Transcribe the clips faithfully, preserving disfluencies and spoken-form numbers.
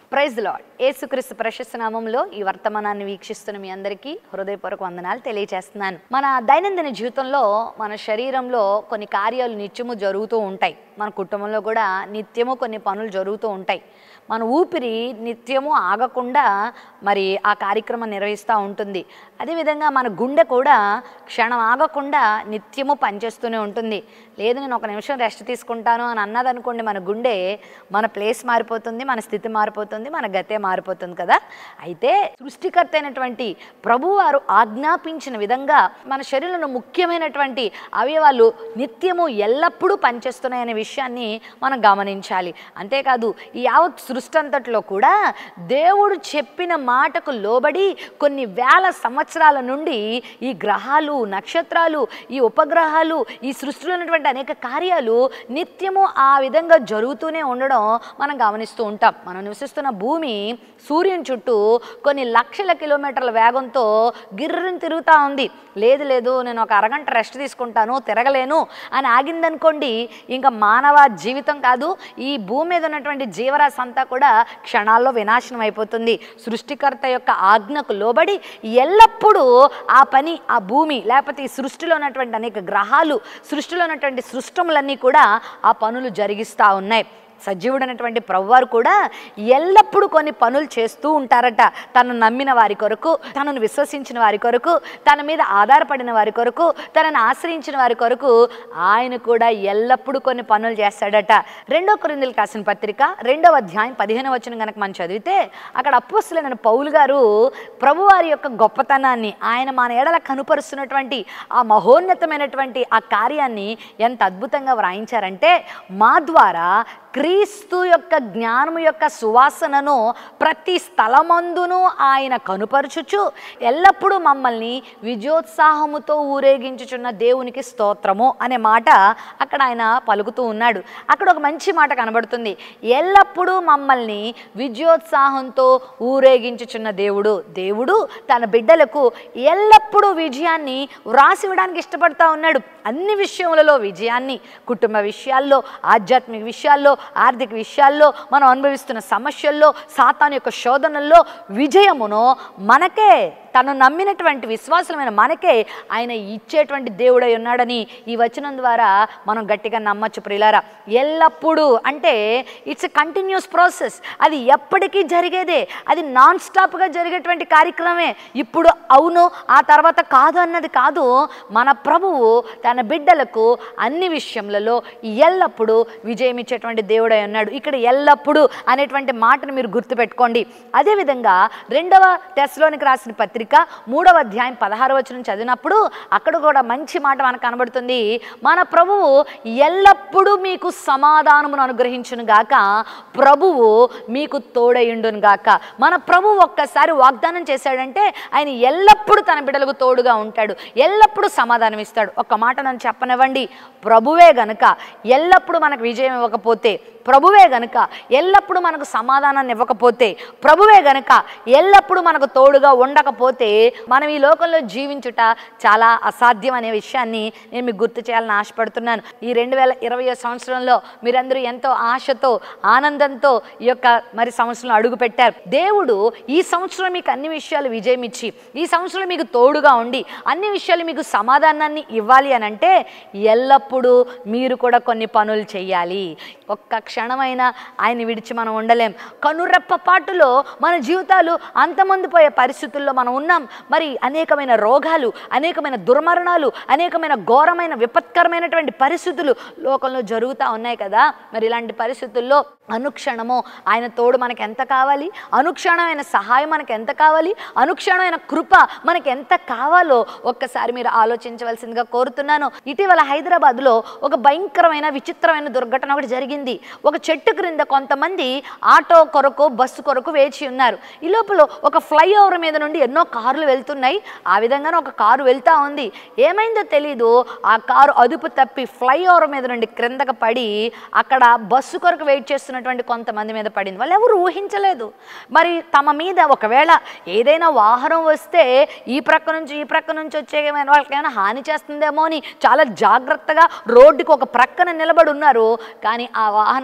Praise the lord. యేసుక్రీస్తు ప్రశస్త నామములో ఈ వర్తమానాన్ని వీక్షిస్తున్న మీ అందరికీ హృదయపూర్వక వందనాలు తెలియజేస్తున్నాను. మన దైనందిన జీవితంలో మన శరీరంలో కొన్ని కార్యాలు నిత్యము జరుగుతూ ఉంటాయి. మన కుటుంబంలో కూడా నిత్యము కొన్ని పనులు జరుగుతూ ఉంటాయి. మన ఊపిరి నిత్యము ఆగకుండా మరి ఆ కార్యక్రమం నిర్వహిస్తూ ఉంటుంది. అదేవిధంగా మన గుండె కూడా క్షణం ఆగకుండా నిత్యము పనిచేస్తూనే ఉంటుంది. లేదు నేను ఒక నిమిషం రెస్ట్ తీసుకుంటాను అని అన్నదనుకోండి, మన గుండె మన ప్లేస్ మారిపోతుంది, మన స్థితి మారిపోతుంది, మన గతే మారిపోతుంది కదా. అయితే సృష్టికర్త అయినటువంటి ప్రభువారు ఆజ్ఞాపించిన విధంగా మన శరీరంలో ముఖ్యమైనటువంటి అవయవాలు నిత్యము ఎల్లప్పుడూ పనిచేస్తున్నాయనే విషయాన్ని మనం గమనించాలి. అంతేకాదు ఈ యావత్ సృష్టి అంతట్లో కూడా దేవుడు చెప్పిన మాటకు లోబడి కొన్ని వేల సంవత్సరాల నుండి ఈ గ్రహాలు, నక్షత్రాలు, ఈ ఉపగ్రహాలు, ఈ సృష్టిలో ఉన్నటువంటి అనేక కార్యాలు నిత్యము ఆ విధంగా జరుగుతూనే ఉండడం మనం గమనిస్తూ ఉంటాం. మనం నివసిస్తున్న భూమి సూర్యుని చుట్టూ కొన్ని లక్షల కిలోమీటర్ల వేగంతో గిర్రని తిరుగుతూ ఉంది. లేదు లేదు నేను ఒక అరగంట రెస్ట్ తీసుకుంటాను, తిరగలేను అని ఆగిందనుకోండి, ఇంకా మానవ జీవితం కాదు, ఈ భూమి మీద ఉన్నటువంటి జీవరాశి అంతా కూడా క్షణాల్లో వినాశనం అయిపోతుంది. సృష్టికర్త యొక్క ఆజ్ఞకు లోబడి ఎల్లప్పుడూ ఆ పని, ఆ భూమి లేకపోతే ఈ సృష్టిలో ఉన్నటువంటి అనేక గ్రహాలు, సృష్టిలో ఉన్నటువంటి సృష్టములన్నీ కూడా ఆ పనులు జరిగిస్తూ ఉన్నాయి. సజీవుడైనటువంటి ప్రభువారు కూడా ఎల్లప్పుడూ కొన్ని పనులు చేస్తూ ఉంటారట. తను నమ్మిన వారి కొరకు, తనను విశ్వసించిన వారి కొరకు, తన మీద ఆధారపడిన వారి కొరకు, తనను ఆశ్రయించిన వారి కొరకు ఆయన కూడా ఎల్లప్పుడూ కొన్ని పనులు చేస్తాడట. రెండో కొరింథీయులకు రాసిన పత్రిక రెండవ అధ్యాయం పదిహేను వచనం కనుక మనం చదివితే అక్కడ అపోస్తలుడైన పౌలు గారు ప్రభువారి యొక్క గొప్పతనాన్ని, ఆయన మన ఎడల కనుపరుస్తున్నటువంటి ఆ మహోన్నతమైనటువంటి ఆ కార్యాన్ని ఎంత అద్భుతంగా వ్రాయించారంటే, మా ద్వారా క్రీస్తు యొక్క జ్ఞానము యొక్క సువాసనను ప్రతి స్థలమందును ఆయన కనుపరుచుచు ఎల్లప్పుడూ మమ్మల్ని విజయోత్సాహముతో ఊరేగించుచున్న దేవునికి స్తోత్రము అనే మాట అక్కడ ఆయన పలుకుతూ ఉన్నాడు. అక్కడ ఒక మంచి మాట కనబడుతుంది. ఎల్లప్పుడూ మమ్మల్ని విజయోత్సాహంతో ఊరేగించుచున్న దేవుడు, దేవుడు తన బిడ్డలకు ఎల్లప్పుడూ విజయాన్ని వ్రాసివ్వడానికి ఇష్టపడతా ఉన్నాడు. అన్ని విషయములలో విజయాన్ని, కుటుంబ విషయాల్లో, ఆధ్యాత్మిక విషయాల్లో, ఆర్థిక విషయాల్లో, మనం అనుభవిస్తున్న సమస్యల్లో, సాతాను యొక్క శోధనల్లో విజయమును మనకే, తను నమ్మినటువంటి విశ్వాసమైన మనకే ఆయన ఇచ్చేటువంటి దేవుడై ఉన్నాడని ఈ వచనం ద్వారా మనం గట్టిగా నమ్మచ్చు ప్రియులారా. ఎల్లప్పుడూ అంటే ఇట్స్ ఎ కంటిన్యూస్ ప్రాసెస్, అది ఎప్పటికీ జరిగేదే, అది నాన్ స్టాప్గా జరిగేటువంటి కార్యక్రమే. ఇప్పుడు అవును ఆ తర్వాత కాదు అన్నది కాదు. మన ప్రభువు తన బిడ్డలకు అన్ని విషయములలో ఎల్లప్పుడూ విజయం ఇచ్చేటువంటి దేవుడై ఉన్నాడు. ఇక్కడ ఎల్లప్పుడూ అనేటువంటి మాటను మీరు గుర్తుపెట్టుకోండి. అదేవిధంగా రెండవ తెస్సలోనికి రాసిన పత్రిక మూడవ అధ్యాయం పదహారు వచనం చదివినప్పుడు అక్కడ కూడా మంచి మాట మనకు కనబడుతుంది. మన ప్రభువు ఎల్లప్పుడూ మీకు సమాధానమును అనుగ్రహించును గాక, ప్రభువు మీకు తోడయుండును గాక. మన ప్రభువు ఒక్కసారి వాగ్దానం చేశాడంటే ఆయన ఎల్లప్పుడూ తన బిడ్డలకు తోడుగా ఉంటాడు, ఎల్లప్పుడూ సమాధానం ఇస్తాడు. ఒక్క మాట నన్ను చెప్పనివ్వండి, ప్రభువే గనుక ఎల్లప్పుడూ మనకు విజయం ఇవ్వకపోతే, ప్రభువే గనుక ఎల్లప్పుడూ మనకు సమాధానాన్ని ఇవ్వకపోతే, ప్రభువే గనుక ఎల్లప్పుడూ మనకు తోడుగా ఉండకపోతే మనం ఈ లోకంలో జీవించుట చాలా అసాధ్యం అనే విషయాన్ని నేను మీకు గుర్తు చేయాలని ఆశపడుతున్నాను. ఈ రెండు వేల ఇరవై సంవత్సరంలో మీరందరూ ఎంతో ఆశతో, ఆనందంతో ఈ యొక్క మరి సంవత్సరంలో అడుగు పెట్టారు. దేవుడు ఈ సంవత్సరం మీకు అన్ని విషయాలు విజయం ఇచ్చి, ఈ సంవత్సరం మీకు తోడుగా ఉండి, అన్ని విషయాలు మీకు సమాధానాన్ని ఇవ్వాలి అని అంటే ఎల్లప్పుడూ మీరు కూడా కొన్ని పనులు చేయాలి. ఒక్క క్షణమైనా ఆయన్ని విడిచి మనం ఉండలేం. కనురెప్ప పాటులో మన జీవితాలు అంతమందిపోయే పరిస్థితుల్లో మనం ఉన్నాం. మరి అనేకమైన రోగాలు, అనేకమైన దుర్మరణాలు, అనేకమైన ఘోరమైన విపత్కరమైనటువంటి పరిస్థితులు లోకంలో జరుగుతూ ఉన్నాయి కదా. మరి ఇలాంటి పరిస్థితుల్లో అనుక్షణము ఆయన తోడు మనకు ఎంత కావాలి, అనుక్షణమైన సహాయం మనకు ఎంత కావాలి, అనుక్షణమైన కృప మనకు ఎంత కావాలో ఒక్కసారి మీరు ఆలోచించవలసిందిగా కోరుతున్నాను. ఇటీవల హైదరాబాద్లో ఒక భయంకరమైన విచిత్రమైన దుర్ఘటన ఒకటి జరిగింది. ఒక చెట్టు క్రింద కొంతమంది ఆటో కొరకు, బస్సు కొరకు వేచి ఉన్నారు. ఈ లోపల ఒక ఫ్లైఓవర్ మీద నుండి ఎన్నో కార్లు వెళ్తున్నాయి. ఆ విధంగానే ఒక కారు వెళ్తూ ఉంది. ఏమైందో తెలీదు, ఆ కారు అదుపు తప్పి ఫ్లైఓవర్ మీద నుండి క్రిందకు పడి అక్కడ బస్సు కొరకు వెయిట్ చేస్తున్న కొంతమంది మీద పడింది. వాళ్ళు ఎవరు ఊహించలేదు. మరి తమ మీద ఒకవేళ ఏదైనా వాహనం వస్తే ఈ ప్రక్క నుంచి ఈ ప్రక్క నుంచి వచ్చే వాళ్ళకి ఏమైనా హాని చేస్తుందేమో అని చాలా జాగ్రత్తగా రోడ్డుకి ఒక ప్రక్కన నిలబడి ఉన్నారు. కానీ ఆ వాహనం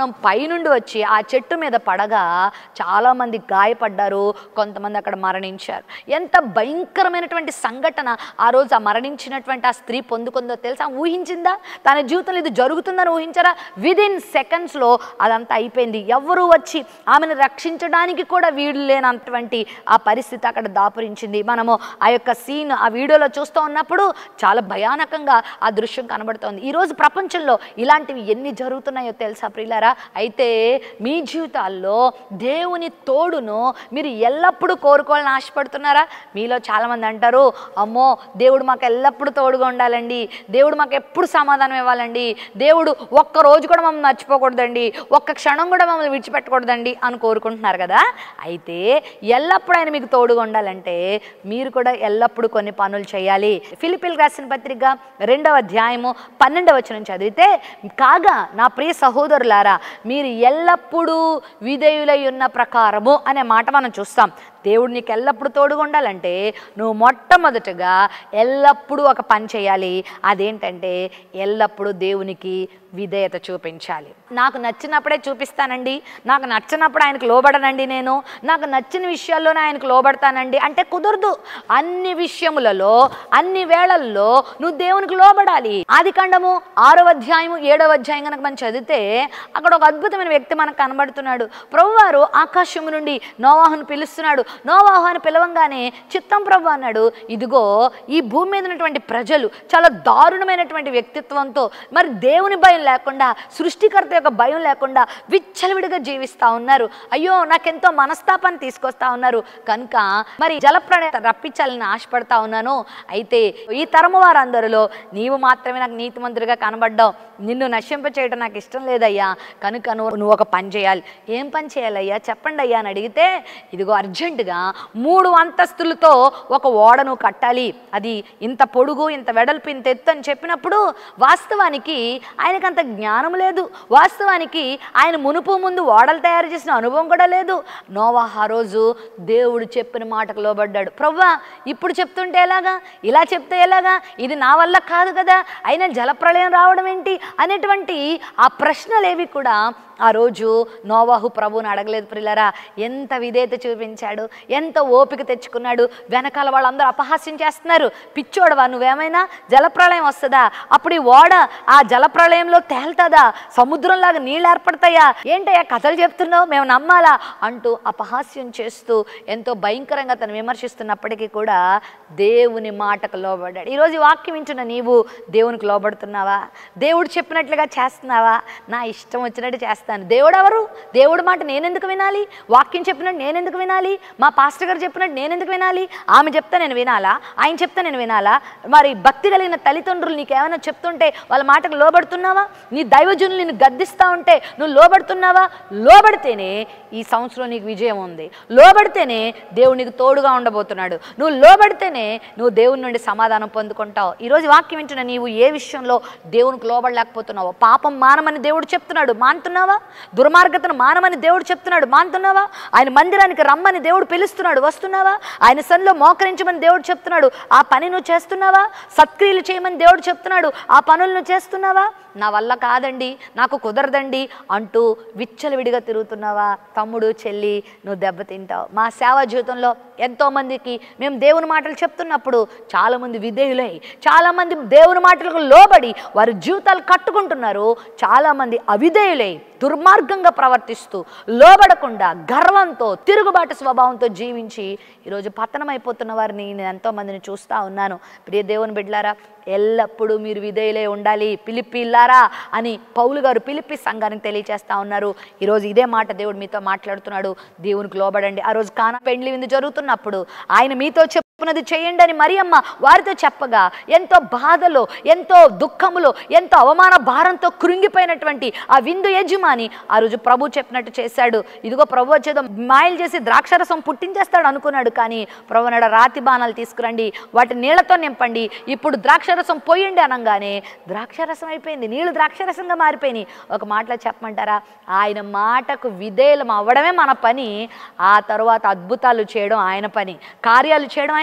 బాణం పైనుండి వచ్చి ఆ చెట్టు మీద పడగా చాలామంది గాయపడ్డారు, కొంతమంది అక్కడ మరణించారు. ఎంత భయంకరమైనటువంటి సంఘటన ఆ రోజు ఆ మరణించినటువంటి ఆ స్త్రీ పొందుకుందో తెలుసా? ఊహించిందా? తన జీవితంలో ఇది జరుగుతుందని ఊహించారా? విదిన్ సెకండ్స్లో అదంతా అయిపోయింది. ఎవరు వచ్చి ఆమెను రక్షించడానికి కూడా వీలు లేనటువంటి ఆ పరిస్థితి అక్కడ దాపురించింది. మనము ఆ యొక్క సీన్ ఆ వీడియోలో చూస్తూ ఉన్నప్పుడు చాలా భయానకంగా ఆ దృశ్యం కనబడుతోంది. ఈరోజు ప్రపంచంలో ఇలాంటివి ఎన్ని జరుగుతున్నాయో తెలుసా ప్రియులారా? అయితే మీ జీవితాల్లో దేవుని తోడును మీరు ఎల్లప్పుడూ కోరుకోవాలని ఆశపడుతున్నారా? మీలో చాలామంది అంటారు, అమ్మో దేవుడు మాకు ఎల్లప్పుడూ తోడుగా ఉండాలండి, దేవుడు మాకు ఎప్పుడు సమాధానం ఇవ్వాలండి, దేవుడు ఒక్క రోజు కూడా మమ్మల్ని మర్చిపోకూడదండి, ఒక్క క్షణం కూడా మమ్మల్ని విడిచిపెట్టకూడదండి అని కోరుకుంటున్నారు కదా. అయితే ఎల్లప్పుడూ ఆయన మీకు తోడుగా ఉండాలంటే మీరు కూడా ఎల్లప్పుడూ కొన్ని పనులు చేయాలి. ఫిలిప్పీయులకు రాసిన పత్రిక రెండవ అధ్యాయము పన్నెండవ వచనం చదివితే, కాగా నా ప్రియ సహోదరులారా మీరు ఎల్లప్పుడూ విధేయులై ఉన్న ప్రకారము అనే మాట మనం చూస్తాం. దేవుడు నీకు ఎల్లప్పుడూ తోడుగా ఉండాలంటే నువ్వు మొట్టమొదటగా ఎల్లప్పుడూ ఒక పని చేయాలి. అదేంటంటే ఎల్లప్పుడూ దేవునికి విధేయత చూపించాలి. నాకు నచ్చినప్పుడే చూపిస్తానండి, నాకు నచ్చినప్పుడు ఆయనకు లోబడనండి, నేను నాకు నచ్చిన విషయాల్లోనే ఆయనకు లోబడతానండి అంటే కుదరదు. అన్ని విషయములలో అన్ని వేళల్లో నువ్వు దేవునికి లోబడాలి. ఆదికాండము ఆరవ అధ్యాయము ఏడవ అధ్యాయం కనుక మనం చదివితే అక్కడ ఒక అద్భుతమైన వ్యక్తి మనకు కనబడుతున్నాడు. ప్రభువారు ఆకాశము నుండి నోవాహును పిలుస్తున్నాడు. నోవాహు అని పిలవంగానే చిత్తం ప్రభు అన్నాడు, ఇదిగో ఈ భూమి మీద ఉన్నటువంటి ప్రజలు చాలా దారుణమైనటువంటి వ్యక్తిత్వంతో, మరి దేవుని భయం లేకుండా, సృష్టికర్త యొక్క భయం లేకుండా విచ్చలవిడిగా జీవిస్తూ ఉన్నారు. అయ్యో నాకెంతో మనస్తాపాన్ని తీసుకొస్తా ఉన్నారు, కనుక మరి జలప్రళయం రప్పించాలని ఆశపడతా ఉన్నాను. అయితే ఈ తరము వారందరిలో నీవు మాత్రమే నాకు నీతిమంతుడిగా కనబడ్డావు, నిన్ను నశింప చేయడం నాకు ఇష్టం లేదయ్యా, కనుక నువ్వు నువ్వు ఒక పని చేయాలి. ఏం పని చేయాలయ్యా చెప్పండి అయ్యా అని అడిగితే, ఇదిగో అర్జెంటుగా మూడు అంతస్తులతో ఒక ఓడను కట్టాలి, అది ఇంత పొడుగు ఇంత వెడల్పు ఇంత ఎత్తు అని చెప్పినప్పుడు వాస్తవానికి ఆయనకు అంత జ్ఞానం లేదు. వాస్తవానికి ఆయన మునుపు ముందు ఓడలు తయారు చేసిన అనుభవం కూడా లేదు. నోవాహు ఆ రోజు దేవుడు చెప్పిన మాటకు లోబడ్డాడు. ప్రభువా ఇప్పుడు చెప్తుంటే ఎలాగా, ఇలా చెప్తే ఎలాగా, ఇది నా వల్ల కాదు కదా, అయినా జలప్రళయం రావడం ఏంటి అనేటువంటి ఆ ప్రశ్నలేవి కూడా ఆ రోజు నోవాహు ప్రభువుని అడగలేదు. ప్రియులారా ఎంత విధేయత చూపించాడు, ఎంత ఓపిక తెచ్చుకున్నాడు. వెనకాల వాళ్ళందరూ అపహాస్యం చేస్తున్నారు, పిచ్చోడవా నువ్వేమైనా, జలప్రళయం వస్తుందా, అప్పుడు ఈ ఓడ ఆ జలప్రళయంలో తేల్తుందా, సముద్రంలాగా నీళ్ళు ఏర్పడతాయా, ఏంటయ్యా కథలు చెప్తున్నావు, మేము నమ్మాలా అంటూ అపహాస్యం చేస్తూ ఎంతో భయంకరంగా తను విమర్శిస్తున్నప్పటికీ కూడా దేవుని మాటకు లోబడ్డాడు. ఈరోజు వాక్యం వింటున్న నీవు దేవునికి లోబడుతున్నావా? దేవుడు చెప్పినట్లుగా చేస్తున్నావా? నా ఇష్టం వచ్చినట్టు చేస్తా చేస్తాను. దేవుడు ఎవరు? దేవుడి మాట నేనెందుకు వినాలి? వాక్యం చెప్పినట్టు నేనెందుకు వినాలి? మా పాస్టర్ గారు చెప్పినట్టు నేనెందుకు వినాలి? ఆమె చెప్తే నేను వినాలా? ఆయన చెప్తే నేను వినాలా? మరి భక్తి కలిగిన తల్లిదండ్రులు నీకేమైనా చెప్తుంటే వాళ్ళ మాటకు లోబడుతున్నావా? నీ దైవజనులు నిన్ను గద్దిస్తూ ఉంటే నువ్వు లోబడుతున్నావా? లోబడితేనే ఈ సంవత్సరం నీకు విజయం ఉంది. లోబడితేనే దేవుడు నీకు తోడుగా ఉండబోతున్నాడు. నువ్వు లోబడితేనే నువ్వు దేవుని నుండి సమాధానం పొందుకుంటావు. ఈరోజు వాక్యం వింటున్న నీవు ఏ విషయంలో దేవునికి లోబడలేకపోతున్నావో, పాపం మానమని దేవుడు చెప్తున్నాడు, మానుతున్నావా? దుర్మార్గతను మానమని దేవుడు చెప్తున్నాడు, మానుతున్నావా? ఆయన మందిరానికి రమ్మని దేవుడు పిలుస్తున్నాడు, వస్తున్నావా? ఆయన సన్నిలో మోకరించమని దేవుడు చెప్తున్నాడు, ఆ పని నువ్వు చేస్తున్నావా? సత్క్రియలు చేయమని దేవుడు చెప్తున్నాడు, ఆ పనులు నువ్వు చేస్తున్నావా? నా వల్ల కాదండి, నాకు కుదరదండి అంటూ విచ్చలవిడిగా తిరుగుతున్నావా? తమ్ముడు చెల్లి నువ్వు దెబ్బతింటావు. మా సేవా జీవితంలో ఎంతోమందికి మేము దేవుని మాటలు చెప్తున్నప్పుడు చాలామంది విధేయులై, చాలామంది దేవుని మాటలకు లోబడి వారి జీవితాలు కట్టుకుంటున్నారు. చాలామంది అవిధేయులై దుర్మార్గంగా ప్రవర్తిస్తూ లోబడకుండా గర్వంతో తిరుగుబాటు స్వభావంతో జీవించి ఈరోజు పతనమైపోతున్న వారిని నేను ఎంతోమందిని చూస్తూ ఉన్నాను. ప్రియ దేవుని బిడ్డలారా, ఎల్లప్పుడూ మీరు విధేయులై ఉండాలి పిలిపిల్లారా అని పౌలు గారు పిలిపి సంఘానికి తెలియచేస్తూ ఉన్నారు. ఈరోజు ఇదే మాట దేవుడు మీతో మాట్లాడుతున్నాడు. దేవునికి లోబడండి. ఆ రోజు కానా పెండ్లి విందు జరుగుతున్నప్పుడు ఆయన మీతో చెప్పున్నది చేయండి అని మరియమ్మ వారితో చెప్పగా ఎంతో బాధలో, ఎంతో దుఃఖములో, ఎంతో అవమాన భారంతో కృంగిపోయినటువంటి ఆ విందు యజమాని ఆ రోజు ప్రభు చెప్పినట్టు చేశాడు. ఇదిగో ప్రభు వచ్చేదో మాయలు చేసి ద్రాక్షరసం పుట్టించేస్తాడు అనుకున్నాడు. కానీ ప్రభు నాడ రాతి బాణాలు తీసుకురండి, వాటి నీళ్లతో నింపండి, ఇప్పుడు ద్రాక్షరసం పోయండి అనగానే ద్రాక్షరసం అయిపోయింది, నీళ్లు ద్రాక్షరసంగా మారిపోయినాయి. ఒక మాటలో చెప్పమంటారా, ఆయన మాటకు విధేయులం అవ్వడమే మన పని, ఆ తరువాత అద్భుతాలు చేయడం ఆయన పని, కార్యాలు చేయడం ఆయన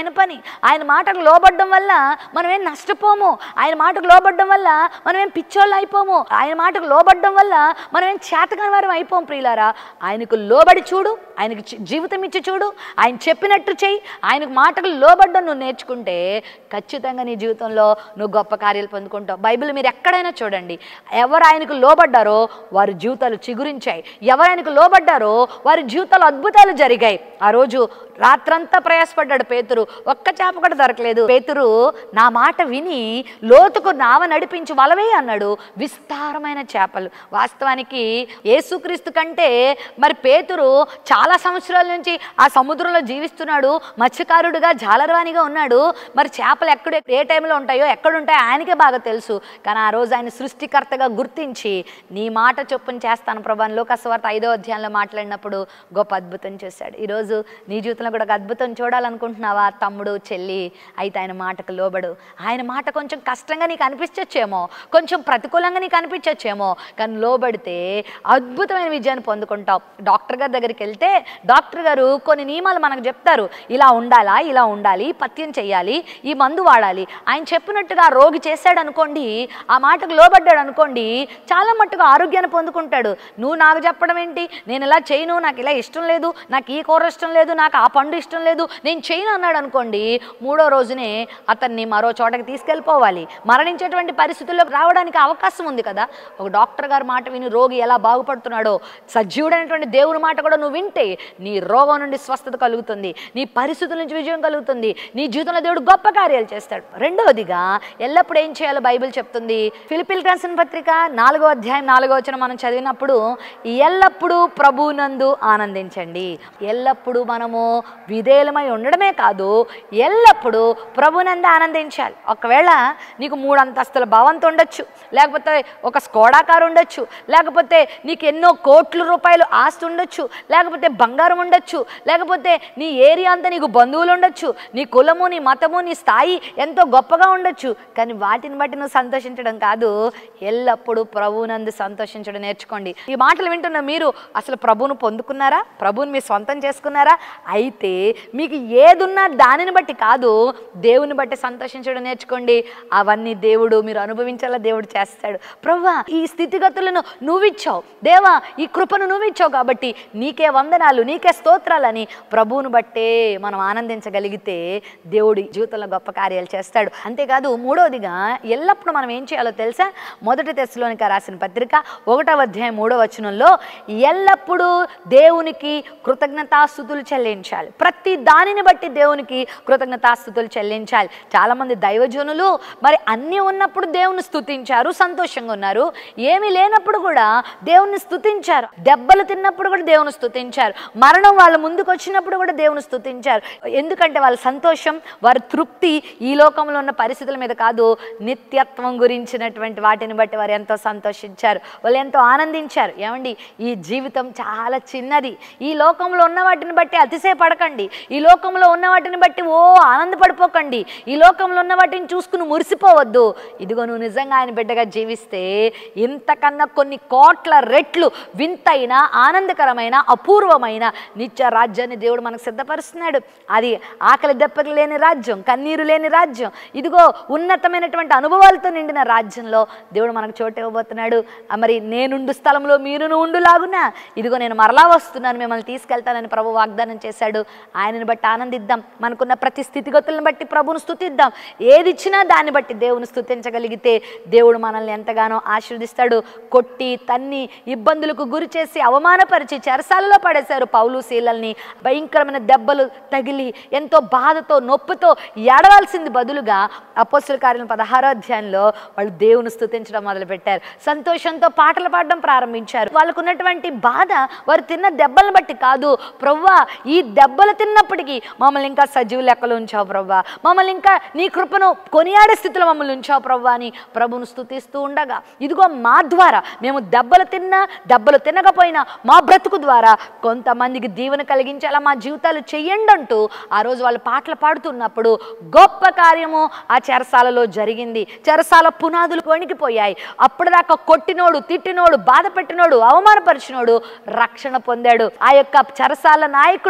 ఆయన పని. ఆయన మాటకు లోబడ్డం వల్ల మనం ఏం నష్టపోము. ఆయన మాటకు లోబడ్డం వల్ల మనం ఏం పిచ్చోళ్ళు అయిపోము. ఆయన మాటకు లోబడ్డం వల్ల మనం ఏం చేతకాని వారం అయిపోము. ప్రియులారా, ఆయనకు లోబడి చూడు, ఆయనకు జీవితం ఇచ్చి చూడు, ఆయన చెప్పినట్టు చెయ్యి. ఆయనకు మాటకు లోబడ్డం నువ్వు నేర్చుకుంటే ఖచ్చితంగా నీ జీవితంలో నువ్వు గొప్ప కార్యాలు పొందుకుంటావు. బైబిల్ మీరు ఎక్కడైనా చూడండి, ఎవరు ఆయనకు లోబడ్డారో వారి జీవితాలు చిగురించాయి. ఎవరు ఆయనకు లోబడ్డారో వారి జీవితాలు అద్భుతాలు జరిగాయి. ఆ రోజు రాత్రంతా ప్రయాసపడ్డాడు పేతురు, ఒక్క చేప కూడా దొరకలేదు. పేతురు నా మాట విని లోతుకు నావ నడిపించి వలవే అన్నాడు. విస్తారమైన చేపలు. వాస్తవానికి యేసుక్రీస్తు కంటే మరి పేతురు చాలా సంవత్సరాల నుంచి ఆ సముద్రంలో జీవిస్తున్నాడు, మత్స్యకారుడుగా జాలరవాణిగా ఉన్నాడు. మరి చేపలు ఎక్కడ ఏ టైంలో ఉంటాయో ఎక్కడుంటాయో ఆయనకే బాగా తెలుసు. కానీ ఆ రోజు ఆయన సృష్టికర్తగా గుర్తించి నీ మాట చొప్పున చేస్తాను ప్రభు అని లోకసువార్త ఐదో అధ్యాయంలో మాట్లాడినప్పుడు గొప్ప అద్భుతం చేశాడు. ఈరోజు నీ జీవితంలో కూడా ఒక అద్భుతం చూడాలనుకుంటున్నావా తమ్ముడు చెల్లి? అయితే ఆయన మాటకు లోబడు. ఆయన మాట కొంచెం కష్టంగా నీకు అనిపించచ్చేమో, కొంచెం ప్రతికూలంగా నీకు అనిపించచ్చేమో, కానీ లోబడితే అద్భుతమైన విజయాన్ని పొందుకుంటావు. డాక్టర్ గారి దగ్గరికి వెళ్తే డాక్టర్ గారు కొన్ని నియమాలు మనకు చెప్తారు. ఇలా ఉండాలా, ఇలా ఉండాలి, పథ్యం చేయాలి, ఈ మందు వాడాలి. ఆయన చెప్పినట్టుగా రోగి చేశాడు అనుకోండి, ఆ మాటకు లోబడ్డాడు అనుకోండి, చాలా మట్టుగా ఆరోగ్యాన్ని పొందుకుంటాడు. నువ్వు నాకు చెప్పడం ఏంటి, నేను ఇలా చేయను, నాకు ఇలా ఇష్టం లేదు, నాకు ఈ కూర ఇష్టం లేదు, నాకు ఆ పండు ఇష్టం లేదు, నేను చేయను అన్నాడు అనుకోండి, మూడో రోజునే అతన్ని మరో చోటకి తీసుకెళ్ళిపోవాలి. మరణించేటువంటి పరిస్థితుల్లోకి రావడానికి అవకాశం ఉంది కదా. ఒక డాక్టర్ గారి మాట విని రోగి ఎలా బాగుపడుతున్నాడో, సజీవుడైనటువంటి దేవుని మాట కూడా నువ్వు వింటే నీ రోగం నుండి స్వస్థత కలుగుతుంది, నీ పరిస్థితుల నుంచి విజయం కలుగుతుంది, నీ జీవితంలో దేవుడు గొప్ప కార్యాలు చేస్తాడు. రెండవదిగా ఎల్లప్పుడూ ఏం చేయాలో బైబిల్ చెప్తుంది. ఫిలిప్పీయులకు రాసిన పత్రిక నాలుగో అధ్యాయం నాలుగో వచనం మనం చదివినప్పుడు, ఎల్లప్పుడూ ప్రభువునందు ఆనందించండి. ఎల్లప్పుడూ మనము విధేయులమై ఉండడమే కాదు, ఎల్లప్పుడూ ప్రభునందు ఆనందించాలి. ఒకవేళ నీకు మూడు అంతస్తుల భవంతి ఉండొచ్చు, లేకపోతే ఒక స్కోడా కారు ఉండొచ్చు, లేకపోతే నీకు ఎన్నో కోట్ల రూపాయలు ఆస్తి ఉండొచ్చు, లేకపోతే బంగారం ఉండొచ్చు, లేకపోతే నీ ఏరియా అంతా నీకు బంధువులు ఉండొచ్చు, నీ కులము, నీ మతము, నీ స్థాయి ఎంతో గొప్పగా ఉండొచ్చు. కానీ వాటిని బట్టి నువ్వు సంతోషించడం కాదు, ఎల్లప్పుడూ ప్రభువునందు సంతోషించడం నేర్చుకోండి. ఈ మాటలు వింటున్న మీరు అసలు ప్రభువును పొందుకున్నారా? ప్రభువుని మీ సొంతం చేసుకున్నారా? అయితే మీకు ఏదున్నా దానిని బట్టి కాదు, దేవుని బట్టి సంతోషించడం నేర్చుకోండి. అవన్నీ దేవుడు మీరు అనుభవించాలా దేవుడు చేస్తాడు. ప్రభువా ఈ స్థితిగతులను నువ్విచ్చావు, దేవా ఈ కృపను నువ్విచ్చావు కాబట్టి నీకే వందనాలు, నీకే స్తోత్రాలని ప్రభువును బట్టే మనం ఆనందించగలిగితే దేవుడి జీవితంలో గొప్ప కార్యాలు చేస్తాడు. అంతేకాదు మూడవదిగా ఎల్లప్పుడూ మనం ఏం చేయాలో తెలుసా? మొదటి తెస్సలోనిక రాసిన పత్రిక ఒకటవ అధ్యాయం మూడవ వచనంలో ఎల్లప్పుడూ దేవునికి కృతజ్ఞతాస్తుతులు చెల్లించాలి. ప్రతి దానిని బట్టి దేవునికి కృతజ్ఞతాస్తుతులు చెల్లించాలి. చాలామంది దైవజనులు మరి అన్నీ ఉన్నప్పుడు దేవుని స్తుతించారు, సంతోషంగా ఉన్నారు. ఏమీ లేనప్పుడు కూడా దేవుని స్తుతించారు. దెబ్బలు తిన్నప్పుడు కూడా దేవుని స్తుతించారు. మరణం వాళ్ళ ముందుకు వచ్చినప్పుడు కూడా దేవుని స్తుతించారు. ఎందుకంటే వాళ్ళ సంతోషం, వారి తృప్తి ఈ లోకంలో ఉన్న పరిస్థితుల మీద కాదు, నిత్యత్వం గురించినటువంటి వాటిని బట్టి వారు ఎంతో సంతోషించారు, వాళ్ళు ఎంతో ఆనందించారు. ఏమండి, ఈ జీవితం చాలా చిన్నది. ఈ లోకంలో ఉన్న వాటిని బట్టి అతిశయపడకండి, ఈ లోకంలో ఉన్న వాటిని బట్టి ఓ ఆనందపడిపోకండి, ఈ లోకంలో ఉన్న వాటిని చూసుకుని మురిసిపోవద్దు. ఇదిగో నువ్వు నిజంగా ఆయన బిడ్డగా జీవిస్తే ఇంతకన్నా కొన్ని కోట్ల రెట్లు వింతైన, ఆనందకరమైన, అపూర్వమైన నిత్య రాజ్యాన్ని దేవుడు మనకు సిద్ధపరుస్తున్నాడు. అది ఆకలి దెబ్బలు లేని రాజ్యం, కన్నీరు లేని రాజ్యం. ఇదిగో ఉన్నతమైనటువంటి అనుభవాలతో నిండిన రాజ్యంలో దేవుడు మనకు చోటు ఇవ్వబోతున్నాడు. మరి నేనుండు స్థలంలో మీరును ఉండులాగునా ఇదిగో నేను మరలా వస్తున్నాను, మిమ్మల్ని తీసుకెళ్తానని ప్రభు వాగ్దానం చేశాడు. ఆయనను బట్టి ఆనందిద్దాం. మనకున్న ప్రతి స్థితిగతులను బట్టి ప్రభువును స్తుతిద్దాం. ఏది ఇచ్చినా దాన్ని బట్టి దేవుని స్తుతించగలిగితే దేవుడు మనల్ని ఎంతగానో ఆశీర్వదిస్తాడు. కొట్టి తన్ని ఇబ్బందులకు గురి చేసి అవమానపరిచి చెరసాలలో పడేశారు పౌలు శీలల్ని. భయంకరమైన దెబ్బలు తగిలి ఎంతో బాధతో నొప్పితో ఏడవాల్సింది బదులుగా అపోస్తలుల కార్యం పదహారో అధ్యాయంలో వాళ్ళు దేవుని స్తుతించడం మొదలుపెట్టారు. సంతోషంతో పాటలు పాడడం ప్రారంభించారు. వాళ్ళకు ఉన్నటువంటి బాధ వారు తిన్న దెబ్బలను బట్టి కాదు, ప్రభువా ఈ దెబ్బలు తిన్నప్పటికీ మమ్మల్ని ఇంకా సజీవ లెక్కలు ఉంచావు ప్రభువా, మమ్మల్ని ఇంకా నీ కృపను కొనియాడే స్థితిలో మమ్మల్ని ఉంచావు ప్రభువా అని ప్రభువును స్తుతిస్తూ ఉండగా, ఇదిగో మా ద్వారా మేము దెబ్బలు తిన్నా దెబ్బలు తినకపోయినా మా బ్రతుకు ద్వారా కొంతమందికి దీవెన కలిగించేలా మా జీవితాలు చెయ్యండి అంటూ ఆ రోజు వాళ్ళు పాటలు పాడుతున్నప్పుడు గొప్ప కార్యము ఆ చెరసాలలో జరిగింది. చెరసాల పునాదులు వణికిపోయాయి. అప్పటిదాకా కొట్టినోడు, తిట్టినోడు, బాధ పెట్టినోడు, అవమానపరిచినోడు రక్షణ పొందాడు. ఆ యొక్క చెరసాల నాయకుడు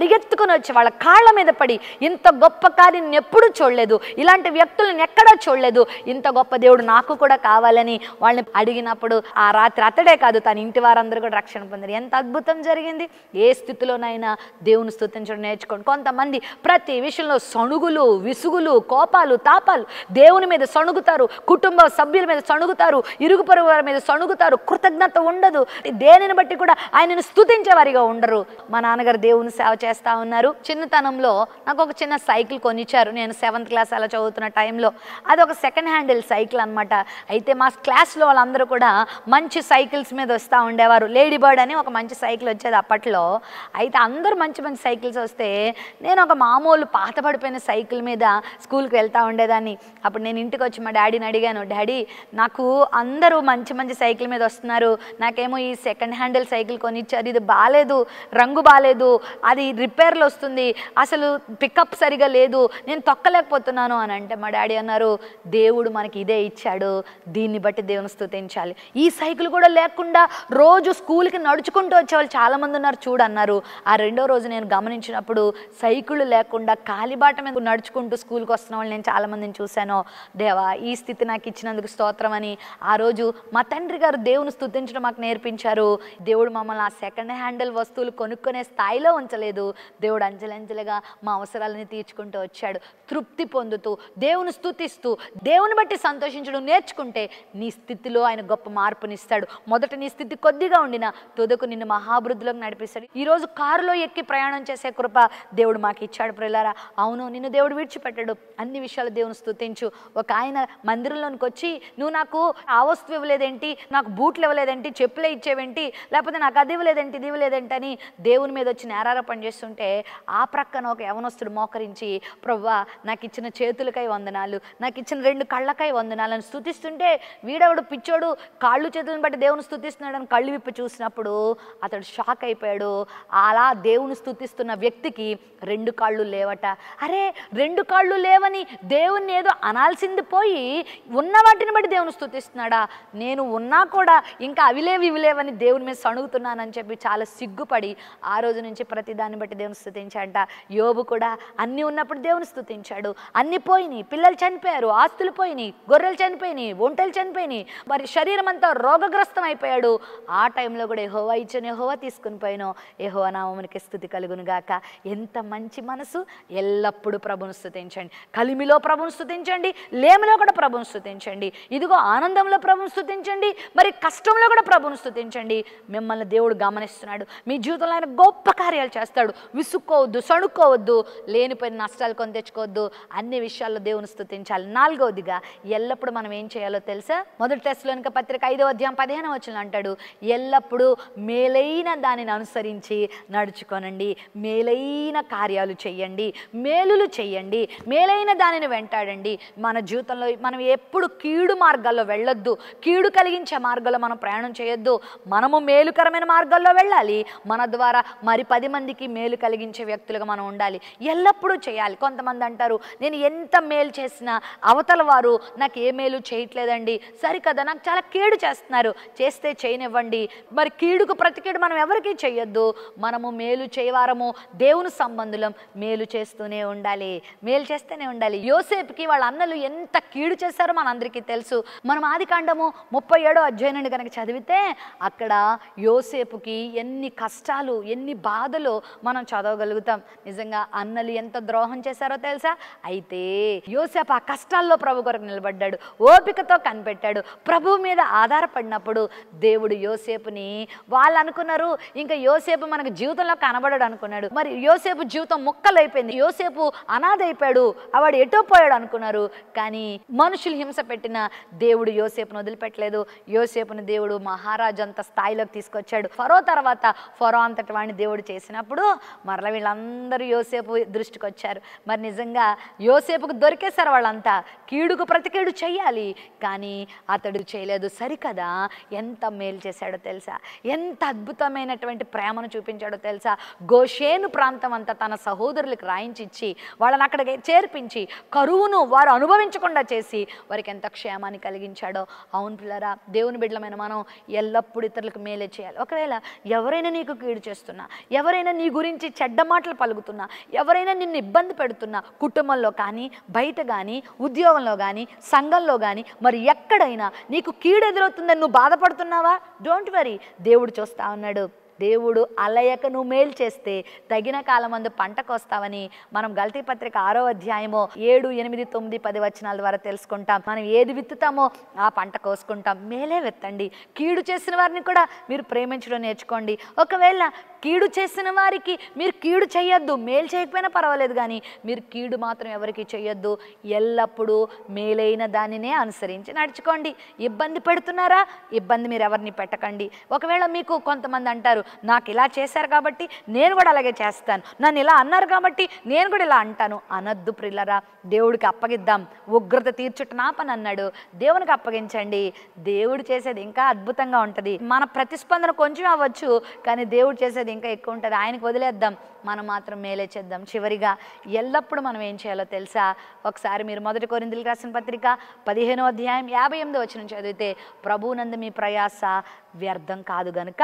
పరిగెత్తుకుని వచ్చి వాళ్ళ కాళ్ళ మీద పడి, ఇంత గొప్ప కార్యం ఎప్పుడూ చూడలేదు, ఇలాంటి వ్యక్తులను ఎక్కడా చూడలేదు, ఇంత గొప్ప దేవుడు నాకు కూడా కావాలని వాళ్ళని అడిగినప్పుడు ఆ రాత్రి అతడే కాదు తన ఇంటి వారందరూ కూడా రక్షణ పొందారు. ఎంత అద్భుతం జరిగింది. ఏ స్థితిలోనైనా దేవుని స్తుతించడం నేర్చుకోండి. కొంతమంది ప్రతి విషయంలో సణుగులు, విసుగులు, కోపాలు, తాపాలు, దేవుని మీద సణుగుతారు, కుటుంబ సభ్యుల మీద సణుగుతారు, ఇరుగు పొరుగు వారి మీద సణుగుతారు, కృతజ్ఞత ఉండదు, దేనిని బట్టి కూడా ఆయనను స్తుతించే వారిగా ఉండరు. మా నాన్నగారు దేవుని సేవ చేస్తూ ఉన్నారు. చిన్నతనంలో నాకు ఒక చిన్న సైకిల్ కొనిచ్చారు. నేను సెవెంత్ క్లాస్ అలా చదువుతున్న టైంలో. అది ఒక సెకండ్ హ్యాండిల్ సైకిల్ అనమాట. అయితే మా క్లాస్లో వాళ్ళందరూ కూడా మంచి సైకిల్స్ మీద వస్తూ ఉండేవారు. లేడీ బర్డ్ అని ఒక మంచి సైకిల్ వచ్చేది అప్పట్లో. అయితే అందరూ మంచి మంచి సైకిల్స్ వస్తే నేను ఒక మామూలు పాత పడిపోయిన సైకిల్ మీద స్కూల్కి వెళ్తూ ఉండేదాన్ని. అప్పుడు నేను ఇంటికి వచ్చి మా డాడీని అడిగాను, డాడీ నాకు అందరూ మంచి మంచి సైకిల్ మీద వస్తున్నారు, నాకేమో ఈ సెకండ్ హ్యాండిల్ సైకిల్ కొనిచ్చారు, ఇది బాగాలేదు, రంగు బాగాలేదు, అది రిపేర్లు వస్తుంది, అసలు పికప్ సరిగా లేదు, నేను తొక్కలేకపోతున్నాను అని అంటే మా డాడీ అన్నారు, దేవుడు మనకి ఇదే ఇచ్చాడు, దీన్ని బట్టి దేవుని స్తుతించాలి. ఈ సైకిల్ కూడా లేకుండా రోజు స్కూల్కి నడుచుకుంటూ వచ్చేవాళ్ళు చాలామంది ఉన్నారు చూడన్నారు. ఆ రెండో రోజు నేను గమనించినప్పుడు సైకిల్ లేకుండా కాలిబాట మీద నడుచుకుంటూ స్కూల్కి వస్తున్న వాళ్ళు నేను చాలామందిని చూశాను. దేవా ఈ స్థితి నాకు ఇచ్చినందుకు స్తోత్రం అని ఆ రోజు మా తండ్రి గారు దేవుని స్తుతించడం మాకు నేర్పించారు. దేవుడు మమ్మల్ని ఆ సెకండ్ హ్యాండిల్ వస్తువులు కొనుక్కునే స్థాయిలో ఉంచలేదు. దేవుడు అంచెలంచెలుగా మా అవసరాలని తీర్చుకుంటూ వచ్చాడు. తృప్తి పొందుతూ దేవుని స్తుతిస్తూ దేవుని బట్టి సంతోషించడం నేర్చుకుంటే నీ స్థితిలో ఆయన గొప్ప మార్పునిస్తాడు. మొదట నీ స్థితి కొద్దిగా ఉండినా తుదకు నిన్ను మహాభివృద్ధిలోకి నడిపిస్తాడు. ఈరోజు కారులో ఎక్కి ప్రయాణం చేసే కృప దేవుడు మాకు ఇచ్చాడు ప్రియులారా. అవును, నిన్ను దేవుడు విడిచిపెట్టాడు. అన్ని విషయాలు దేవుని స్తుతించు. ఒక ఆయన మందిరంలోనికి వచ్చి నువ్వు నాకు ఆ వస్తువు ఇవ్వలేదేంటి, నాకు బూట్లు ఇవ్వలేదేంటి, చెప్పులే ఇచ్చేవేంటి, లేకపోతే నాకు అది ఇవ్వలేదేంటి ఇది ఇవ్వలేదేంటి అని దేవుని మీద వచ్చి నేరారోపణ చేస్తుంటే ఆ ప్రక్కన ఒక యవనస్తుడు మోకరించి, ప్రభువా నాకు ఇచ్చిన చేతులకై వందనాలు, నాకు ఇచ్చిన రెండు కళ్ళకై వందనాలను స్తుతిస్తుంటే వీడెవడు పిచ్చోడు కాళ్ళు చేతులను బట్టి దేవుని స్తుతిస్తున్నాడని కళ్ళు విప్పి చూసినప్పుడు అతడు షాక్ అయిపోయాడు. అలా దేవుని స్తుతిస్తున్న వ్యక్తికి రెండు కాళ్ళు లేవట. అరే రెండు కాళ్ళు లేవని దేవుని ఏదో అనాల్సింది పోయి ఉన్న వాటిని బట్టి దేవుని స్తుతిస్తున్నాడా, నేను ఉన్నా కూడా ఇంకా అవిలేవి ఇవిలేవని దేవుని మీద సణుగుతున్నానని చెప్పి చాలా సిగ్గుపడి ఆ రోజు నుంచి ప్రతి దాన్ని బట్టి దేవుని స్తుతించాడంట. యోబు కూడా అన్నీ ఉన్నప్పుడు దేవుని స్తుతించాడు. అన్ని పోయినాయి, పిల్లలు చనిపోయారు, ఆస్తులు పోయినాయి, గొర్రెలు చనిపోయినాయి, ఒంటెలు చనిపోయినాయి, మరి శరీరం అంతా రోగగ్రస్తం అయిపోయాడు. ఆ టైంలో కూడా యెహోవా ఇచ్చిన యెహోవా తీసుకుని పోయినో యెహోవా నామమునికి స్తుతి కలుగును గాక. ఎంత మంచి మనసు. ఎల్లప్పుడూ ప్రభుని స్తుతించండి. కలిమిలో ప్రభుని స్తుతించండి, లేమిలో కూడా ప్రభుని స్తుతించండి. ఇదిగో ఆనందంలో ప్రభుని స్తుతించండి, మరి కష్టంలో కూడా ప్రభుని స్తుతించండి. మిమ్మల్ని దేవుడు గమనిస్తున్నాడు. మీ జీవితంలో ఆయన గొప్ప కార్యాలు చేస్తాడు. విసుక్కోవద్దు, సణుక్కోవద్దు, లేనిపోయిన నష్టాలు కొని తెచ్చుకోవద్దు. అన్ని విషయాల్లో దేవుని స్తుతించాలి. నాలుగవదిగా ఎల్లప్పుడూ మనం ఏం చేయాలో తెలుసా? మొదటి తెస్సలోనిక పత్రిక ఐదవ అధ్యాయం పదిహేను వచనం అంటాడు, ఎల్లప్పుడూ మేలైన దానిని అనుసరించి నడుచుకోనండి, మేలైన కార్యాలు చెయ్యండి, మేలులు చెయ్యండి, మేలైన దానిని వెంటాడండి. మన జీవితంలో మనం ఎప్పుడు కీడు మార్గాల్లో వెళ్ళొద్దు, కీడు కలిగించే మార్గాల్లో మనం ప్రయాణం చేయొద్దు. మనము మేలుకరమైన మార్గాల్లో వెళ్ళాలి. మన ద్వారా మరి పది మందికి మేలు కలిగించే వ్యక్తులుగా మనం ఉండాలి. ఎల్లప్పుడూ చేయాలి. కొంతమంది అంటారు, నేను ఎంత మేలు చేసినా అవతల వారు నాకు ఏ మేలు చేయట్లేదండి. సరికదా, నాకు చాలా కీడు చేస్తున్నారు. చేస్తే చేయనివ్వండి. మరి కీడుకు ప్రతి కీడు మనం ఎవరికీ చేయొద్దు. మనము మేలు చేయవారము, దేవుని సంబంధులం, మేలు చేస్తూనే ఉండాలి, మేలు చేస్తూనే ఉండాలి. యోసేపుకి వాళ్ళ అన్నలు ఎంత కీడు చేశారో మనందరికీ తెలుసు. మనం ఆది కాండము ముప్పై ఏడో అధ్యాయం నుండి కనుక చదివితే అక్కడ యోసేపుకి ఎన్ని కష్టాలు, ఎన్ని బాధలు మనం చదవగలుగుతాం. నిజంగా అన్నలు ఎంత ద్రోహం చేశారో తెలుసా? అయితే యోసేపు ఆ కష్టాల్లో ప్రభు కొరకు నిలబడ్డాడు, ఓపికతో కనిపెట్టాడు, ప్రభు మీద ఆధారపడినప్పుడు దేవుడు యోసేపుని, వాళ్ళు అనుకున్నారు ఇంకా యోసేపు మనకు జీవితంలో కనబడడు అనుకున్నాడు. మరి యోసేపు జీవితం ముక్కలైపోయింది, యోసేపు అనాథ అయిపోయాడు, వాడు ఎటో పోయాడు అనుకున్నారు. కానీ మనుషులు హింస పెట్టిన దేవుడు యోసేపును వదిలిపెట్టలేదు. యోసేపుని దేవుడు మహారాజు అంత స్థాయిలోకి తీసుకొచ్చాడు. ఫరో తర్వాత ఫరో అంతటి వాడిని దేవుడు చేసినప్పుడు మరల వీళ్ళందరూ యోసేపు దృష్టికి వచ్చారు. మరి నిజంగా యోసేపుకు దొరికేశారు వాళ్ళంతా. కీడుకు ప్రతి కీడు చెయ్యాలి, కానీ అతడు చేయలేదు. సరికదా, ఎంత మేలు చేశాడో తెలుసా? ఎంత అద్భుతమైనటువంటి ప్రేమను చూపించాడో తెలుసా? గోషేను ప్రాంతం అంతా తన సహోదరులకు రాయించిచ్చి వాళ్ళని అక్కడికి చేర్పించి కరువును వారు అనుభవించకుండా చేసి వారికి ఎంత క్షేమాన్ని కలిగించాడో. అవును పిల్లరా, దేవుని బిడ్డలమైన మనం ఎల్లప్పుడూ ఇతరులకు మేలే చేయాలి. ఒకవేళ ఎవరైనా నీకు కీడు చేస్తున్నా, ఎవరైనా నీ గురించి గురించి చెడ్డ మాటలు పలుకుతున్నా, ఎవరైనా నిన్ను ఇబ్బంది పెడుతున్నా, కుటుంబంలో కానీ బయట కానీ ఉద్యోగంలో కానీ సంఘంలో కానీ మరి ఎక్కడైనా నీకు కీడు ఎదురవుతుందని నువ్వు బాధపడుతున్నావా? డోంట్ వరీ, దేవుడు చూస్తా ఉన్నాడు. దేవుడు అలయక నువ్వు మేలు చేస్తే తగిన కాలమందు పంటకు వస్తావని మనం గలతీ పత్రిక ఆరో అధ్యాయమో ఏడు ఎనిమిది తొమ్మిది పది వచనాల ద్వారా తెలుసుకుంటాం. మనం ఏది విత్తుతామో ఆ పంట కోసుకుంటాం. మేలే విత్తండి. కీడు చేసిన వారిని కూడా మీరు ప్రేమించడం నేర్చుకోండి. ఒకవేళ కీడు చేసిన వారికి మీరు కీడు చేయొద్దు, మేలు చేయకపోయినా పర్వాలేదు, కానీ మీరు కీడు మాత్రం ఎవరికి చేయొద్దు. ఎల్లప్పుడూ మేలైన దానినే అనుసరించి నడుచుకోండి. ఇబ్బంది పెడుతున్నారా? ఇబ్బంది మీరు ఎవరిని పెట్టకండి. ఒకవేళ మీకు కొంతమంది అంటారు, నాకు ఇలా చేశారు కాబట్టి నేను కూడా అలాగే చేస్తాను, నన్ను ఇలా అన్నారు కాబట్టి నేను కూడా ఇలా అంటాను. అనద్దు ప్రిల్లరా. దేవుడికి అప్పగిద్దాం. ఉగ్రత తీర్చుట నా పని అన్నాడు. దేవునికి అప్పగించండి. దేవుడు చేసేది ఇంకా అద్భుతంగా ఉంటుంది. మన ప్రతిస్పందన కొంచెం అవ్వచ్చు, కానీ దేవుడు చేసేది ఇంకా ఎక్కువ ఉంటుంది. ఆయనకు వదిలేద్దాం, మనం మాత్రం మేలే చేద్దాం. చివరిగా ఎల్లప్పుడూ మనం ఏం చేయాలో తెలుసా? ఒకసారి మీరు మొదటి కొరింథీయులకు రాసిన పత్రిక పదిహేనో అధ్యాయం యాభై ఎనిమిదో వచనం చదివితే, ప్రభువునందు మీ ప్రయాస వ్యర్థం కాదు గనుక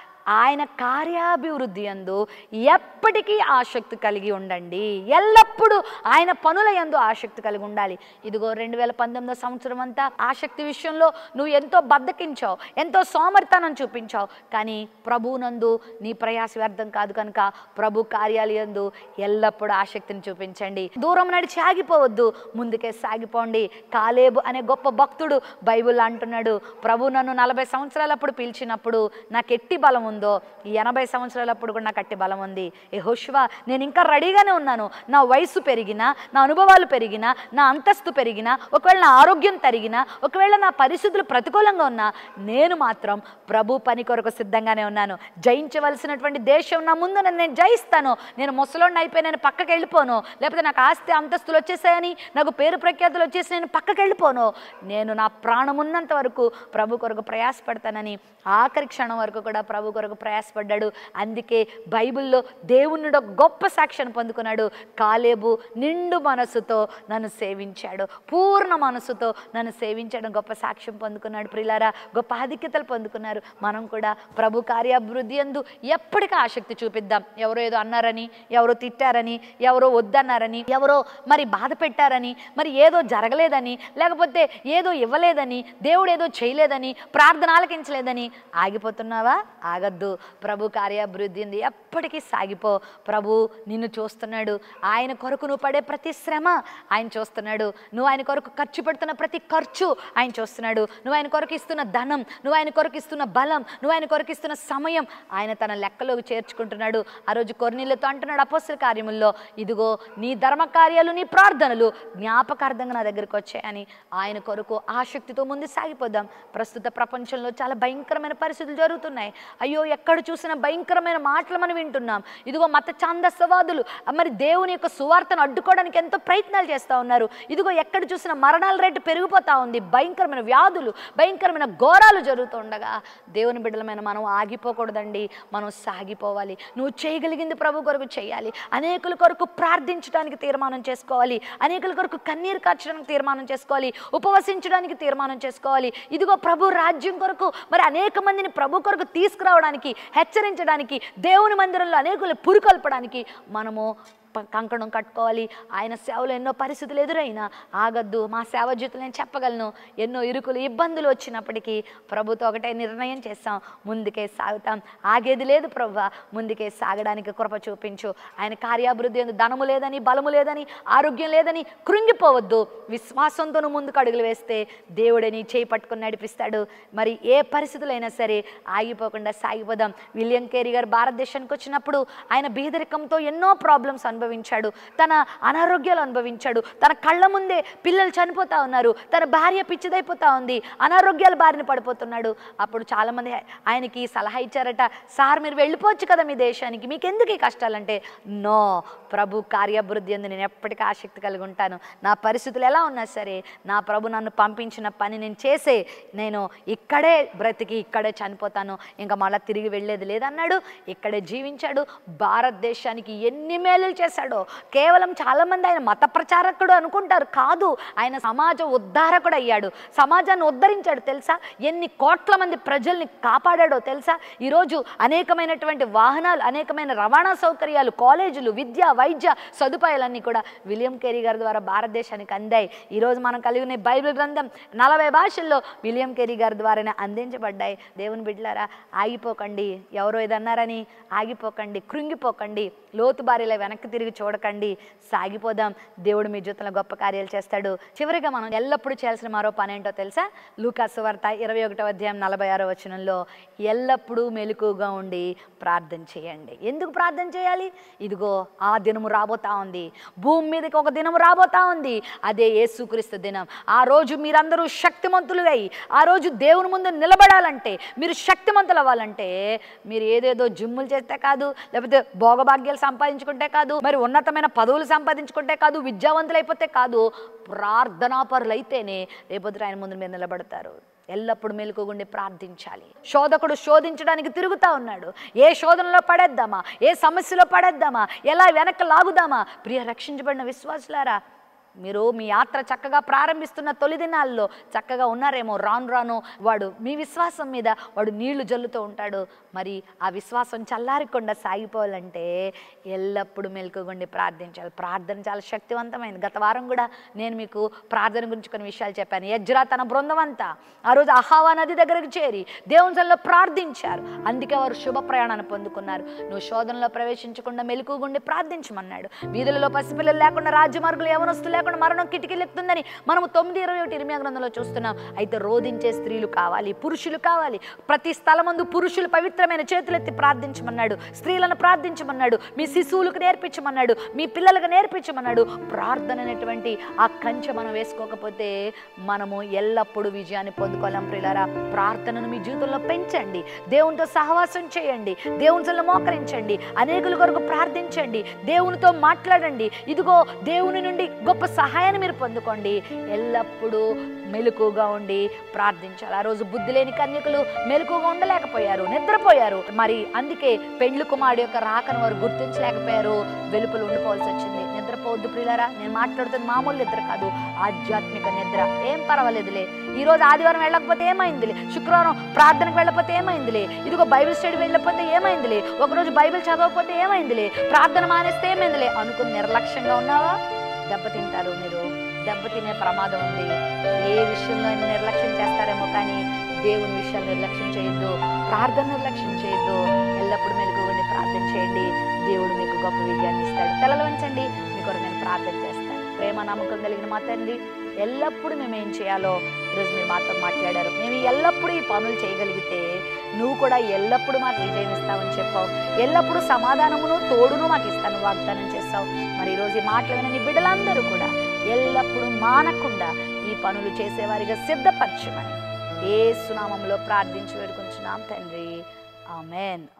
ఆయన కార్యాభివృద్ధి యందు ఎప్పటికీ ఆసక్తి కలిగి ఉండండి. ఎల్లప్పుడూ ఆయన పనుల యందు ఆసక్తి కలిగి ఉండాలి. ఇదిగో రెండు వేల పంతొమ్మిదో సంవత్సరం అంతా ఆసక్తి విషయంలో నువ్వు ఎంతో బద్దకించావు, ఎంతో సోమరితనం చూపించావు, కానీ ప్రభువునందు నీ ప్రయాస వ్యర్థం కాదు కనుక ప్రభు కార్యాలయందు ఎల్లప్పుడూ ఆసక్తిని చూపించండి. దూరం నడిచి ఆగిపోవద్దు, ముందుకే సాగిపోండి. కాలేబు అనే గొప్ప భక్తుడు బైబిల్ అంటున్నాడు, ప్రభు నన్ను నలభై సంవత్సరాలప్పుడు పిలిచినప్పుడు నాకు ఎట్టి బలం ఉందో ఈ ఎనభై సంవత్సరాలప్పుడు కూడా నాకు అట్టి బలం ఉంది. యెహోషువ, నేను ఇంకా రెడీగానే ఉన్నాను. నా వయసు పెరిగినా, నా అనుభవాలు పెరిగినా, నా అంతస్తు పెరిగినా, ఒకవేళ నా ఆరోగ్యం తరిగినా, ఒకవేళ నా పరిస్థితులు ప్రతికూలంగా ఉన్నా, నేను మాత్రం ప్రభు పని కొరకు సిద్ధంగానే ఉన్నాను. జయించవలసినటువంటి దేశం నా ముందు నేను జయిస్తాను. నేను ముసలోడిని అయిపోయి నేను పక్కకి వెళ్ళిపోను, లేకపోతే నాకు ఆస్తి అంతస్తులు వచ్చేసాయని నాకు పేరు ప్రఖ్యాతులు వచ్చేసి నేను పక్కకి వెళ్ళిపోను. నేను నా ప్రాణం ఉన్నంత వరకు ప్రభు కొరకు ప్రయాసపడతానని ఆఖరి క్షణం వరకు కూడా ప్రభు కొరకు ప్రయాసపడ్డాడు. అందుకే బైబిల్లో దేవునిలో గొప్ప సాక్ష్యాన్ని పొందుకున్నాడు. కాలేబు నిండు మనసుతో నన్ను సేవించాడు, పూర్ణ మనసుతో నన్ను సేవించాడు, గొప్ప సాక్ష్యం పొందుకున్నాడు. ప్రియులారా, గొప్ప ఆధిక్యతలు పొందుకున్నారు. మనం కూడా ప్రభు కార్యాభివృద్ధి యందు ఎప్పటికీ ఆసక్తి చూపిద్దాం. ఎవరో ఏదో అన్నారని, ఎవరో తిట్టారని, ఎవరో వద్దన్నారని, ఎవరో మరి బాధ పెట్టారని, మరి ఏదో జరగలేదని, లేకపోతే ఏదో ఇవ్వలేదని, దేవుడు ఏదో చేయలేదని, ప్రార్థన ఆలకించలేదని ఆగిపోతున్నావా? ఆగద్దు. ప్రభు కార్యాభివృద్ధి ఎప్పటికీ సాగిపో. ప్రభు నిన్ను చూస్తున్నాడు. ఆయన కొరకు నువ్వు పడే ప్రతి శ్రమ ఆయన చూస్తున్నాడు. నువ్వు ఆయన కొరకు ఖర్చు పెడుతున్న ప్రతి ఖర్చు ఆయన చూస్తున్నాడు. నువ్వు ఆయన కొరకు ఇస్తున్న ధనం, నువ్వు ఆయన కొరకు ఇస్తున్న బలం, నువ్వు ఆయన కొరకు ఇస్తున్న సమయం ఆయన తన లెక్కలోకి చేర్చుకుంటున్నాడు. ఆ రోజు కొర్నేలియుతో అంటున్నాడు అపోస్తల కార్యముల్లో, ఇదిగో నీ ధర్మ కార్యాలు, నీ ప్రార్థనలు జ్ఞాపకార్థంగా నా దగ్గరికి వచ్చాయని. ఆయన కొరకు ఆసక్తితో ముందు సాగిపోదాం. ప్రస్తుత ప్రపంచంలో చాలా భయంకరమైన పరిస్థితులు జరుగుతున్నాయి. అయ్యో, ఎక్కడ చూసినా భయంకరమైన మాటలు మనం వింటున్నాం. ఇదిగో మత ఛాందసవాదులు మరి దేవుని యొక్క సువార్తను అడ్డుకోవడానికి ఎంతో ప్రయత్నాలు చేస్తూ ఉన్నారు. ఇదిగో ఎక్కడ చూసినా మరణాల రేటు పెరిగిపోతూ ఉంది. భయంకరమైన వ్యాధులు, భయంకరమైన ఘోరాలు జరుగుతూ ఉండగా దేవుని బిడ్డలమైన మనం ఆగిపోకూడదండి. మనం సాగిపోవాలి. నువ్వు చేయగలిగింది ప్రభు కొరకు చేయాలి. అనేకుల కొరకు ప్రార్థించడానికి తీర్మానం చేసుకోవాలి. అనేకుల కొరకు కన్నీరు కార్చడానికి తీర్మానం చేసుకోవాలి. ఉపవసించడానికి తీర్మానం చేసుకోవాలి. ఇదిగో ప్రభు రాజ్యం కొరకు మరి అనేక మందిని ప్రభు కొరకు తీసుకురావడానికి, హెచ్చరించడానికి, దేవుని మందిరంలో అనేకులు పురుకొల్పడానికి మనము కంకణం కట్టుకోవాలి. ఆయన సేవలో ఎన్నో పరిస్థితులు ఎదురైనా ఆగద్దు. మా సేవ జీవితంలో నేను చెప్పగలను, ఎన్నో ఇరుకులు ఇబ్బందులు వచ్చినప్పటికీ ప్రభుతో ఒకటే నిర్ణయం చేస్తాం, ముందుకే సాగుతాం. ఆగేది లేదు ప్రభువా, ముందుకే సాగడానికి కృప చూపించు. ఆయన కార్యాభివృద్ధి ఎందు ధనము లేదని, బలము లేదని, ఆరోగ్యం లేదని కృంగిపోవద్దు. విశ్వాసంతో ముందుకు అడుగులు వేస్తే దేవుడిని చేయి పట్టుకుని నడిపిస్తాడు. మరి ఏ పరిస్థితులైనా సరే ఆగిపోకుండా సాగిపోదాం. విలియం కేరీ గారు భారతదేశానికి వచ్చినప్పుడు ఆయన బీదరికంతో ఎన్నో ప్రాబ్లమ్స్ అనుభవించాడు. తన అనారోగ్యాలు అనుభవించాడు. తన కళ్ళ ముందే పిల్లలు చనిపోతా ఉన్నారు. తన భార్య పిచ్చిదైపోతా ఉంది. అనారోగ్యాల బారిన పడిపోతున్నాడు. అప్పుడు చాలామంది ఆయనకి సలహా ఇచ్చారట, సార్ మీరు వెళ్ళిపోవచ్చు కదా మీ దేశానికి, మీకు ఎందుకు ఈ కష్టాలంటే, నో, ప్రభు కార్యాభివృద్ధి అందు నేను ఎప్పటికీ ఆసక్తి కలిగి ఉంటాను. నా పరిస్థితులు ఎలా ఉన్నా సరే నా ప్రభు నన్ను పంపించిన పని నేను చేసే, నేను ఇక్కడే బ్రతికి ఇక్కడే చనిపోతాను, ఇంకా మళ్ళీ తిరిగి వెళ్ళేది లేదన్నాడు. ఇక్కడే జీవించాడు. భారతదేశానికి ఎన్ని మేలు చేశాడో. కేవలం చాలామంది ఆయన మత ప్రచారకుడు అనుకుంటారు, కాదు, ఆయన సమాజ ఉద్ధారకుడు అయ్యాడు, సమాజాన్ని ఉద్ధరించాడు. తెలుసా ఎన్ని కోట్ల మంది ప్రజల్ని కాపాడాడో తెలుసా. ఈరోజు అనేకమైనటువంటి వాహనాలు, అనేకమైన రవాణా సౌకర్యాలు, కాలేజీలు, విద్య, వైద్య సదుపాయాలన్నీ కూడా విలియం కేరీ గారి ద్వారా భారతదేశానికి అందాయి. ఈరోజు మనం కలిగి ఉన్న బైబిల్ గ్రంథం నలభై భాషల్లో విలియం కేరీ గారి ద్వారానే అందించబడ్డాయి. దేవుని బిడ్డలారా, ఆగిపోకండి. ఎవరో ఏదన్నారని ఆగిపోకండి, కృంగిపోకండి, లోతు బారిలో వెనక్కి తిరిగి చూడకండి, సాగిపోదాం. దేవుడు మీ జీవితంలో గొప్ప కార్యాలు చేస్తాడు. చివరిగా మనం ఎల్లప్పుడూ చేయాల్సిన మరో పని ఏంటో తెలుసా? లూకాసు సువార్త ఇరవై ఒకటో అధ్యాయం నలభై ఆరో వచనంలో, ఎల్లప్పుడూ మెలకుగా ఉండి ప్రార్థన చేయండి. ఎందుకు ప్రార్థన చేయాలి? ఇదిగో ఆ దినము రాబోతా ఉంది, భూమి మీదకి ఒక దినము రాబోతా ఉంది, అదే యేసుక్రీస్తు దినం. ఆ రోజు మీరందరూ శక్తిమంతులుగా, ఆ రోజు దేవుని ముందు నిలబడాలంటే, మీరు శక్తిమంతులు అవ్వాలంటే, మీరు ఏదేదో జిమ్ములు చేస్తే కాదు, లేకపోతే భోగభాగ్యాలు సంపాదించుకుంటే కాదు, మరి ఉన్నతమైన పదవులు సంపాదించుకుంటే కాదు, విద్యావంతులైపోతే కాదు, ప్రార్థనాపరులైతేనే రేపొద్దు ఆయన ముందు మీరు నిలబడతారు. ఎల్లప్పుడు మెలకుగుండి ప్రార్థించాలి. శోధకుడు శోధించడానికి తిరుగుతూ ఉన్నాడు. ఏ శోధనలో పడేద్దామా, ఏ సమస్యలో పడేద్దామా, ఎలా వెనక్కి లాగుదామా? ప్రియ రక్షించబడిన విశ్వాసులారా, మీరు మీ యాత్ర చక్కగా ప్రారంభిస్తున్న తొలి దినాల్లో చక్కగా ఉన్నారేమో, రాను రాను వాడు మీ విశ్వాసం మీద వాడు నీళ్లు జల్లుతూ ఉంటాడు. మరి ఆ విశ్వాసం చల్లారకుండా సాగిపోవాలంటే ఎల్లప్పుడూ మెలకుగుండి ప్రార్థించాలి. ప్రార్థన చాలా శక్తివంతమైంది. గత వారం కూడా నేను మీకు ప్రార్థన గురించి కొన్ని విషయాలు చెప్పాను. యజ్రా తన బృందం అంతా ఆ రోజు అహావా నది దగ్గరకు చేరి దేవుని సన్నిధిలో ప్రార్థించారు. అందుకే వారు శుభ ప్రయాణాన్ని పొందుకున్నారు. నువ్వు శోధనలో ప్రవేశించకుండా మెలకుగుండి ప్రార్థించమన్నాడు. వీధులలో పసిపిల్లలు లేకుండా, రాజ్యమార్గులు యవనస్తులు లేకుండా మరణం కిటికీలు ఎక్కుతుందని మనము తొమ్మిది ఇరవై ఒకటి ఇర్మియా గ్రంథంలో చూస్తున్నాం. అయితే రోధించే స్త్రీలు కావాలి, పురుషులు కావాలి. ప్రతి స్థలమందు పురుషులు పవిత్రమైన చేతులెత్తి ప్రార్థించమన్నాడు, స్త్రీలను ప్రార్థించమన్నాడు, మీ శిశువులకు నేర్పించమన్నాడు, మీ పిల్లలకు నేర్పించమన్నాడు. ప్రార్థన అనేటువంటి ఆ కంచె మనం వేసుకోకపోతే మనము ఎల్లప్పుడూ విజయాన్ని పొందుకోలేం. ప్రియులారా, ప్రార్థనను మీ జీవితంలో పెంచండి. దేవునితో సహవాసం చేయండి, దేవుని సన్నిధిలో మోకరించండి, అనేకుల కొరకు ప్రార్థించండి, దేవునితో మాట్లాడండి. ఇదిగో దేవుని నుండి గొప్ప సహాయాన్ని మీరు పొందుకోండి. ఎల్లప్పుడూ మెలకుగా ఉండి ప్రార్థించాలి. ఆ రోజు బుద్ధి లేని కన్యకులు మెలకుగా ఉండలేకపోయారు, నిద్రపోయారు. మరి అందుకే పెండ్లి కుమారుడు యొక్క రాకను వారు గుర్తించలేకపోయారు, వెలుపల ఉండిపోవాల్సి వచ్చింది. నిద్రపోవద్దు ప్రియులారా. నేను మాట్లాడుతున్న మామూలు నిద్ర కాదు, ఆధ్యాత్మిక నిద్ర. ఏం పర్వాలేదులే, ఈ రోజు ఆదివారం వెళ్ళకపోతే ఏమైందిలే, శుక్రవారం ప్రార్థనకు వెళ్ళకపోతే ఏమైందిలే, ఇదిగో బైబిల్ స్టడీ వెళ్ళకపోతే ఏమైందిలే, ఒకరోజు బైబిల్ చదవకపోతే ఏమైందిలే, ప్రార్థన మానేస్తే ఏమైందిలే అనుకుని నిర్లక్ష్యంగా ఉన్నావా? దెబ్బతింటారు. మీరు దెబ్బతినే ప్రమాదం ఉంది. ఏ విషయంలో నిర్లక్ష్యం చేస్తారేమో, కానీ దేవుని విషయాలు నిర్లక్ష్యం చేయొద్దు, ప్రార్థన నిర్లక్ష్యం చేయొద్దు. ఎల్లప్పుడూ మెలకువగా ప్రార్థన చేయండి. దేవుడు మీకు గొప్ప విజయాన్ని ఇస్తాడు. తలలు వంచండి, మీ కొరకు నేను ప్రార్థన చేస్తాను. ప్రేమ నమ్మకం కలిగిన మా తండ్రి, ఎల్లప్పుడూ మేము ఏం చేయాలో ఈరోజు మీరు మాతో మాట్లాడారు. మేము ఎల్లప్పుడూ ఈ పనులు చేయగలిగితే నువ్వు కూడా ఎల్లప్పుడూ మాకు విజయం ఇస్తావని చెప్పావు. ఎల్లప్పుడూ సమాధానమును తోడును మాకు ఇస్తాను వాగ్దానం చేస్తావు. మరి ఈరోజు ఈ మాటలు విన్న నీ బిడ్డలందరూ కూడా ఎల్లప్పుడూ మానకుండా ఈ పనులు చేసేవారిగా సిద్ధపరచమని యేసు నామములో ప్రార్థించి వేడుకొంచున్నాం తండ్రి. ఆమేన్.